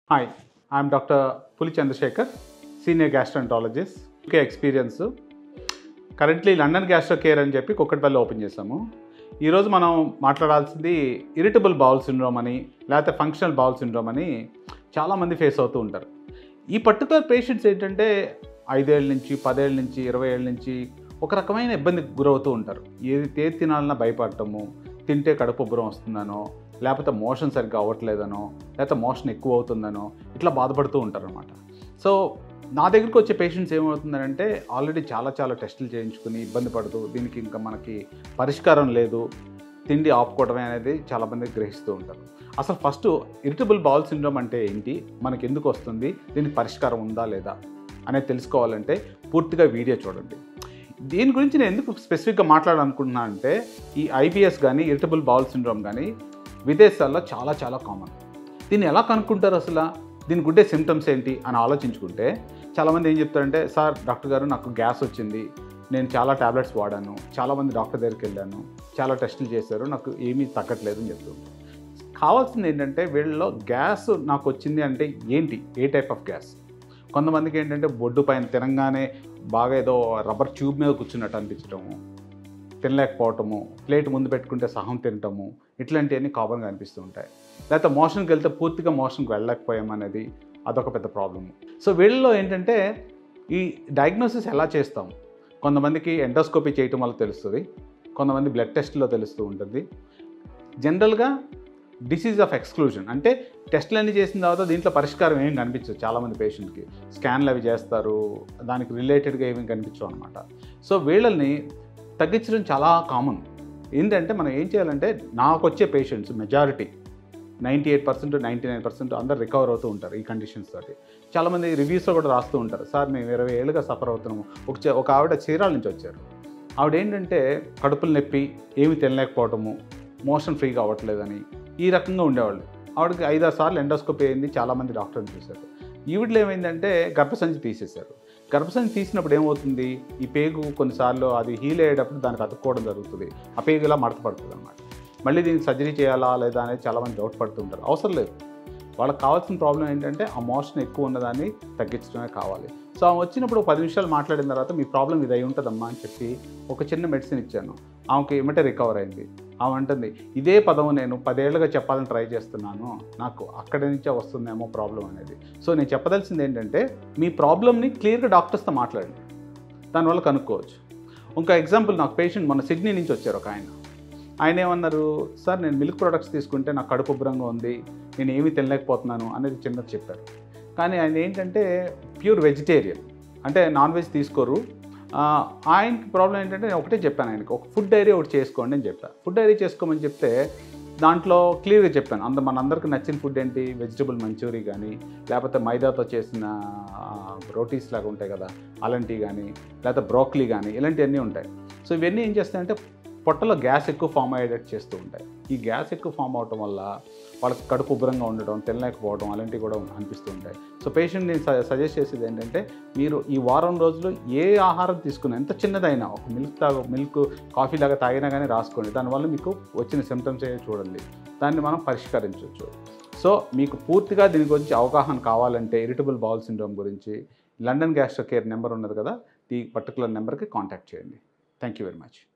Hi, I'm Dr. Puli Chandrasekhar, Senior Gastroenterologist, UK experience. Currently London gastro care అని చెప్పి Kukatpally open చేసాము. ఈరోజు మనం మాట్లాడాల్సింది ఇరిటబుల్ బౌల్ సిండ్రోమ్ అని లేకపోతే ఫంక్షనల్ బౌల్ సిండ్రోమ్ అని చాలామంది ఫేస్ అవుతూ ఉంటారు. ఈ పర్టికులర్ పేషెంట్స్ ఏంటంటే 5 ఏళ్ళ నుంచి 10 ఏళ్ళ నుంచి 20 ఏళ్ళ నుంచి ఒక రకమైన ఇబ్బందికి గురవుతూ ఉంటారు. ఏది తినాలన్నా భయపడటము, తింటే కడుపు ఉబ్బరం వస్తుందనో, లేకపోతే మోషన్ సరిగ్గా అవ్వట్లేదనో, లేకపోతే మోషన్ ఎక్కువ అవుతుందనో ఇట్లా బాధపడుతూ ఉంటారనమాట. సో నా దగ్గరికి వచ్చే పేషెంట్స్ ఏమవుతుందంటే ఆల్రెడీ చాలా టెస్టులు చేయించుకుని ఇబ్బంది పడుతూ దీనికి ఇంకా మనకి పరిష్కారం లేదు, తిండి ఆపుకోవడమే అనేది చాలామంది గ్రహిస్తూ ఉంటారు. అసలు ఫస్ట్ ఇరిటబుల్ బౌల్ సిండ్రోమ్ అంటే ఏంటి, మనకి ఎందుకు వస్తుంది, దీనికి పరిష్కారం ఉందా లేదా అనేది తెలుసుకోవాలంటే పూర్తిగా వీడియో చూడండి. దీని గురించి నేను ఎందుకు స్పెసిఫిక్గా మాట్లాడాలనుకుంటున్నాను అంటే ఈ ఐబిఎస్ కానీ ఇరిటబుల్ బౌల్ సిండ్రోమ్ కానీ విదేశాల్లో చాలా కామన్. దీన్ని ఎలా కనుక్కుంటారు, అసలు దీనికి ఉండే సిమ్టమ్స్ ఏంటి అని ఆలోచించుకుంటే చాలామంది ఏం చెప్తారంటే, సార్ డాక్టర్ గారు నాకు గ్యాస్ వచ్చింది, నేను చాలా ట్యాబ్లెట్స్ వాడాను, చాలామంది డాక్టర్ దగ్గరికి వెళ్ళాను, చాలా టెస్టులు చేశారు, నాకు ఏమీ తగ్గట్లేదు అని చెప్తుంటారు. కావాల్సింది ఏంటంటే వీళ్ళలో గ్యాస్ నాకు వచ్చింది అంటే ఏంటి, ఏ టైప్ ఆఫ్ గ్యాస్. కొంతమందికి ఏంటంటే బొడ్డు పైన తినంగానే బాగా ఏదో రబ్బర్ ట్యూబ్ మీద కూర్చున్నట్టు అనిపించడము, తినలేకపోవటము, ప్లేట్ ముందు పెట్టుకుంటే సహం తినటము, ఇట్లాంటివన్నీ కామన్గా అనిపిస్తూ ఉంటాయి. లేకపోతే మోషన్కి వెళ్తే పూర్తిగా మోషన్కి వెళ్ళలేకపోయామనేది అదొక పెద్ద ప్రాబ్లము. సో వీళ్ళలో ఏంటంటే ఈ డయాగ్నోసిస్ ఎలా చేస్తాం, కొంతమందికి ఎండోస్కోపీ చేయటం వల్ల తెలుస్తుంది, కొంతమంది బ్లడ్ టెస్ట్లో తెలుస్తూ ఉంటుంది. జనరల్గా డిసీజ్ ఆఫ్ ఎక్స్క్లూజన్ అంటే టెస్టులు అన్నీ చేసిన తర్వాత దీంట్లో పరిష్కారం ఏం కనిపించదు. చాలామంది పేషెంట్కి స్కాన్లు అవి చేస్తారు, దానికి రిలేటెడ్గా ఏమీ కనిపించవు అనమాట. సో వీళ్ళని తగ్గించడం చాలా కామన్. ఏంటంటే మనం ఏం చేయాలంటే, నాకు వచ్చే పేషెంట్స్ మెజారిటీ 98% 99% అందరు రికవర్ అవుతూ ఉంటారు ఈ కండిషన్స్ తోటి. చాలామంది రివ్యూస్లో కూడా రాస్తూ ఉంటారు, సార్ మేము 20 ఏళ్ళుగా సఫర్ అవుతున్నాము. ఒక ఆవిడ చీరాల నుంచి వచ్చారు. ఆవిడ ఏంటంటే కడుపులు నొప్పి, ఏమి తినలేకపోవటము, మోషన్ ఫ్రీగా అవ్వట్లేదని ఈ రకంగా ఉండేవాళ్ళు. ఆవిడకి 5-6 సార్లు ఎండోస్కోపీ అయింది, చాలామంది డాక్టర్ని చూశారు. ఈవిడలో ఏమైందంటే గర్భసంచి తీసేశారు. గర్భసంచి తీసినప్పుడు ఏమవుతుంది, ఈ పేగు కొన్నిసార్లు అది హీల్ అయ్యేటప్పుడు దానికి అతుక్కోవడం జరుగుతుంది, ఆ పేగు ఇలా మడత పడుతుంది అన్నమాట. మళ్ళీ దీనికి సర్జరీ చేయాలా లేదా అనేది చాలామంది డౌట్ పడుతుంటారు. అవసరం లేదు, వాళ్ళకి కావాల్సిన ప్రాబ్లం ఏంటంటే ఆ మోషన్ ఎక్కువ ఉన్నదాన్ని తగ్గించడమే కావాలి. సో ఆమె వచ్చినప్పుడు 10 నిమిషాలు మాట్లాడిన తర్వాత మీ ప్రాబ్లం ఇది అయి ఉంటుందమ్మా అని చెప్పి ఒక చిన్న మెడిసిన్ ఇచ్చాను. ఆమెకి ఏమంటే రికవర్ అయింది. ఆమె అంటుంది, ఇదే పదం నేను 10 ఏళ్ళుగా చెప్పాలని ట్రై చేస్తున్నాను, నాకు అక్కడి నుంచే వస్తుందేమో ప్రాబ్లం అనేది. సో నేను చెప్పదలసింది ఏంటంటే, మీ ప్రాబ్లమ్ని క్లియర్గా డాక్టర్స్తో మాట్లాడండి, దానివల్ల కనుక్కోవచ్చు. ఇంకా ఎగ్జాంపుల్, నాకు పేషెంట్ మొన్న సిడ్నీ నుంచి వచ్చారు ఒక ఆయన ఏమన్నారు, సార్ నేను మిల్క్ ప్రొడక్ట్స్ తీసుకుంటే నాకు కడుపు ఉబ్బరంగా ఉంది, నేను ఏమీ తినలేకపోతున్నాను అనేది చిన్నది చెప్పారు. కానీ ఆయన ఏంటంటే ప్యూర్ వెజిటేరియన్, అంటే నాన్ వెజ్ తీసుకోరు. ఆయనకి ప్రాబ్లం ఏంటంటే నేను ఒకటే చెప్పాను ఆయనకి, ఒక ఫుడ్ డైరీ ఒకటి చేసుకోండి అని చెప్పాను. ఫుడ్ డైరీ చేసుకోమని చెప్తే దాంట్లో క్లియర్గా చెప్పాను, మనందరికీ నచ్చిన ఫుడ్ ఏంటి, వెజిటబుల్ మంచూరీ కానీ, లేకపోతే మైదాతో చేసిన రోటీస్ లాగా ఉంటాయి కదా అలాంటివి కానీ, లేకపోతే బ్రోకలీ కానీ, ఇలాంటివన్నీ ఉంటాయి. సో ఇవన్నీ ఏం చేస్తాయంటే పొట్టలో గ్యాస్ ఎక్కువ ఫామ్ అయ్యేటట్టు చేస్తూ ఉంటాయి. ఈ గ్యాస్ ఎక్కువ ఫామ్ అవటం వల్ల వాళ్ళకి కడుపు ఉబ్బరంగా ఉండడం, తినలేకపోవడం అలాంటివి కూడా అనిపిస్తూ ఉంటాయి. సో పేషెంట్ నేను సజెస్ట్ చేసేది ఏంటంటే, మీరు ఈ వారం రోజులు ఏ ఆహారం తీసుకున్నా, ఎంత చిన్నదైనా, ఒక మిల్క్ కాఫీ లాగా తాగినా కానీ రాసుకోండి, దానివల్ల మీకు వచ్చిన సిమ్టమ్స్ ఏవో చూడండి, దాన్ని మనం పరిష్కరించవచ్చు. సో మీకు పూర్తిగా దీని గురించి అవగాహన కావాలంటే ఇరిటబుల్ బౌల్ సిండ్రోమ్ గురించి లండన్ గ్యాస్ట్రో కేర్ నెంబర్ ఉన్నది కదా, ఈ పర్టికులర్ నెంబర్కి కాంటాక్ట్ చేయండి. Thank you very much.